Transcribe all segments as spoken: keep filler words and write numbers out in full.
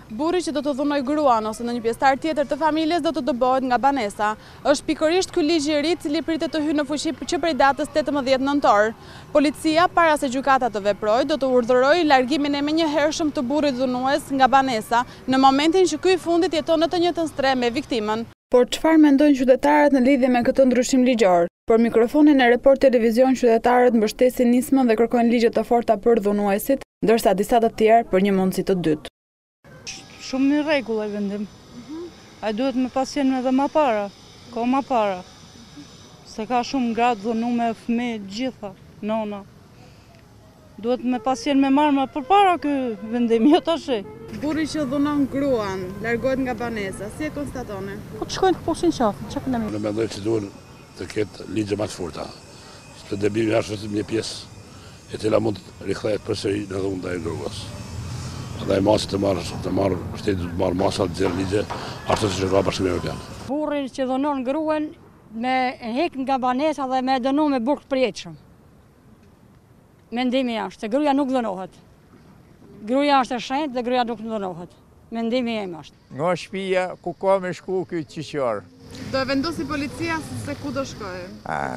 Burri që do të dhunoj gruan ose ndonjë pjesëtar tjetër të familjes do të dëbohet nga banesa. Është pikërisht ky ligj i ri i cili pritet të hyjë në fuqi që prej datës tetëmbëdhjetë nëntor. Policia, para se gjykata të veprojë, do të urdhërojë largimin e menjëhershëm të burrit dhunues nga banesa në momentin që ky i fundit jeton në të njëjtën streh me viktimën. Por çfarë mendojnë qytetarët në lidhje me këtë ndryshim ligjor? Për mikrofonin e Report Televizion, qytetarët mbështesin nismën dhe kërkojnë ligje të forta për dhunuesit, ndërsa disa të tjerë për një mundësi të dytë. Shumë në rregull e vendim. A duhet me pasjen edhe ma para, ka ma para. Se ka shumë gratë dhunume, fëmijë, gjitha, nona. Duhet me pasjen me marrë më përpara ky vendim, jo tash. Burri që dhunon gruan, largohet nga banesa, si e konstatoni? Po të shkojnë të posin qafë, që këna mi? Unë mendoj që duhen të ketë ligje më të forta. Të debimi është vetëm një pjesë e cila mund të rikthehet përsëri në dhunë ndaj gruas. Dhe masi të marrë, të marrë, shteti të marrë masa të zirë ligje, ashtu si që ka Bashkimi Evropian. Burri që dhunon gruan me hek nga banesa dhe me dënu me burg të përjetshëm. Mendimi është, se gruaja nuk dhunohet. Gruaja është e shenjtë dhe gruaja nuk dhunohet. Mendimi im është. Nga shtëpia ku ka me shku ky qyqar. Do e vendosi policia se ku do shkojë.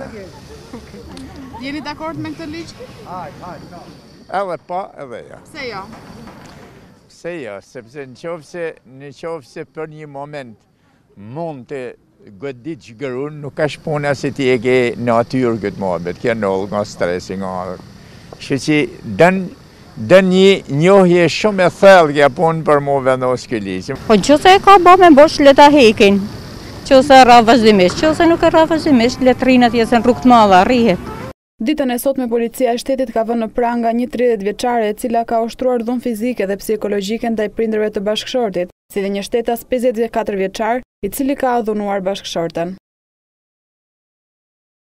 Jeni dakord me këtë ligj? Edhe pa, edhe ja. Pse jo? Pse jo, sepse në qoftë se, në qoftë se për një moment mund të godit që gërun, nuk ka shpuna se ti e ke natyrë këtë mohabet, ke nëllë nga stresi, nga... Që që dën një njohje shumë e thellë kja punë për mu vendos këtë ligjë. Po që se e ka ba me bosh le ta hekin, që se ra vazhdimisht, që se nuk e ra vazhdimisht, letrinat jesën rrugë të madha, rrihet. Ditën e sotme policia e shtetit ka vënë në pranga një tridhjetë vjeçare e cila ka ushtruar dhunë fizike dhe psikologjike ndaj prindërve të bashkëshortit, si dhe një shtetas pesëdhjetë e katër vjeçar, i cili ka dhunuar bashkëshorten.